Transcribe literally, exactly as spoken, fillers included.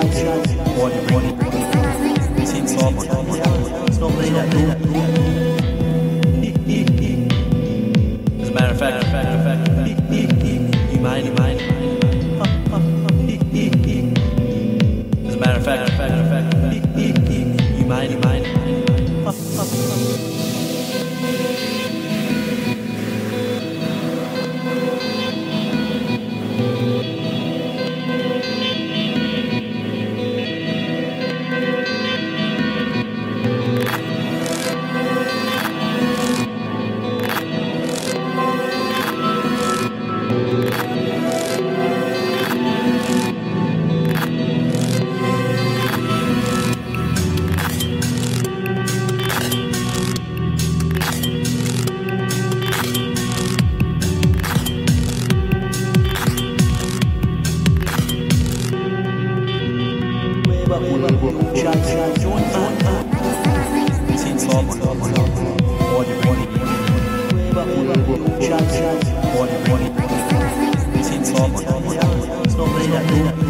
As a matter of fact, you mind, you mind. As a matter of fact, you mind, you mind. Body, body, body, body, body, body, body, body, body, body, body, body, body,